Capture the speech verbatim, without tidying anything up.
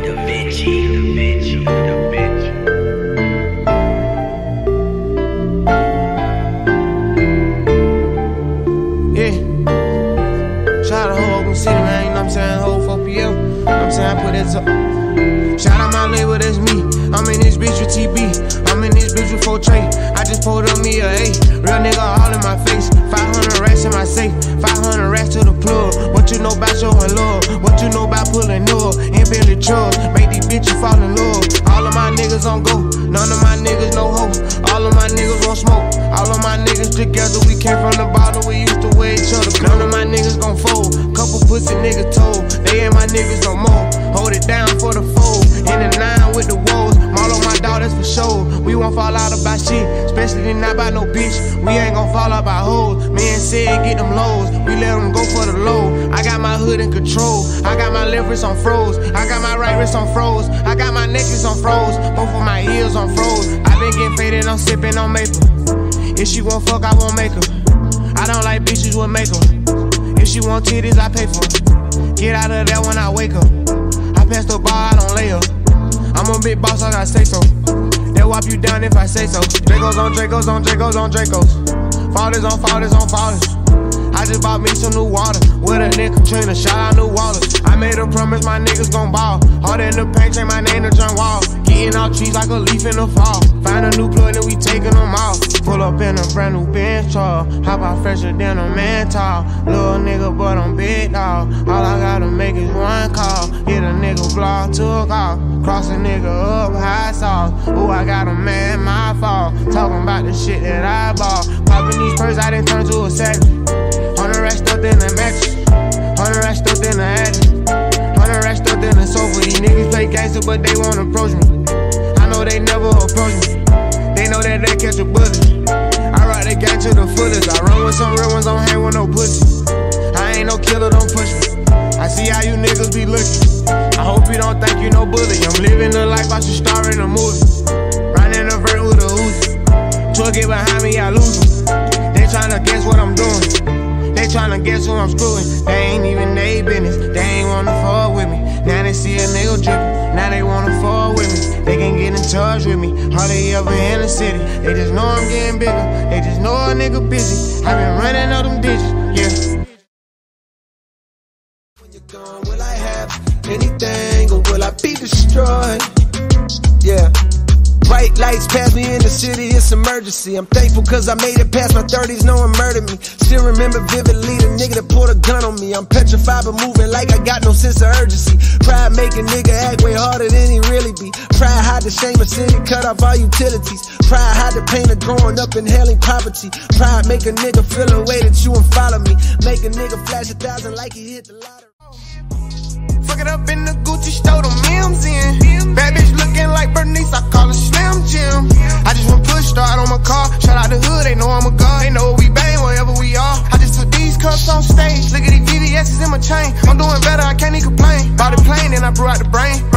the Vinci, the Vinci, the Vinci. Yeah. Shout out to Oakland City, man. You know what I'm saying? Whole four P M. You know what I'm saying? I put that up. Shout out my label, that's me. I'm in this bitch with T B. I'm in this bitch with four Trey. I just pulled up me a A. Real nigga all in my face. five hundred racks in my safe. five hundred racks to the plug. What you know about showin' love? What you know about pullin up? In Bentley trucks. Make these bitches fall in love. All of my niggas on go. None of my niggas no hope. All of my niggas want smoke. All of my niggas together. We came from the bottom. We used to wear each other. None of my niggas gon' fold. Couple pussy niggas told. They ain't my niggas no more. Hold it down for the fold. In the nine with the woes. Marlo, my dog, that's for sure. We won't fall out about shit, especially not by no bitch. We ain't gon' fall out by hoes. Me and Sid get them lows. We let them go for the low. I got my hood in control. I got my left wrist on froze. I got my right wrist on froze. I got my necklace on froze. Both of my ears on froze. I been getting faded, I'm sipping on maple. If she won't fuck, I won't make her. I don't like bitches with makeup. If she want titties, I pay for them. Get out of there when I wake up. I pass the bar, I don't lay up. I'm a big boss, I gotta say so. They'll whop you down if I say so. Dracos on Dracos on Dracos on Dracos. Fathers on fathers on fathers. I just bought me some new water. With a nigga Katrina, shout out New Waters. I made a promise my niggas gon' ball. Hard in the paint, change my name to John Wall. Getting off trees like a leaf in the fall. Find a new plug and we taking them off. Pull up in a brand new Benz truck. Hop out fresher than a man tall. Little nigga, but I'm big dog. All I gotta make is one call. Get a nigga block, took off. Cross a nigga up, high sauce. Ooh, I got a man, my fault. Talking about the shit that I bought. Popping these purses, I done turned to a savage. Hundred racks stuffed in the mattress. Hundred racks stuffed in the attic. Hundred racks stuffed in the sofa. These niggas play gangster, but they won't approach me. I know they never approach me. They know that they catch a bullet. I ride the gang to the fullest. I run with some real ones, don't hang with no pussy. I ain't no killer, don't push me. I see how you niggas be looking. I hope you don't think you no bully. I'm living the life I should star in a movie. Riding a vert with a Uzi. Truck get behind me, I lose them. They tryna guess what I'm doing. They tryna guess who I'm screwing. They ain't even they business. They ain't wanna fall with me. Now they see a nigga drippin'. Now they wanna fall with me. They can get in touch with me. Hardly ever in the city. They just know I'm getting bigger. They just know a nigga busy. I been running up them digits, yeah. When you're gone, will I have anything or will I be destroyed? Yeah. Bright lights pass me in the city, it's emergency. I'm thankful cause I made it past my thirties, no one murdered me. Still remember vividly the nigga that pulled a gun on me. I'm petrified but moving like I got no sense of urgency. Pride make a nigga act way harder than he really be. Pride hide the shame of sin and cut off all utilities. Pride hide the pain of growing up inhaling poverty. Pride make a nigga feel a way that you and follow me. Make a nigga flash a thousand like he hit the lottery. Fuck it up in the Gucci store, the Mims in. Bad bitch looking like Bernice, I call her Slim Jim. I just went push start on my car. Shout out the hood, they know I'm a god. They know we bang wherever we are. I just took these cups on stage. Look at these V V S's in my chain. I'm doing better, I can't even complain. Bought a plane and I blew out the brain.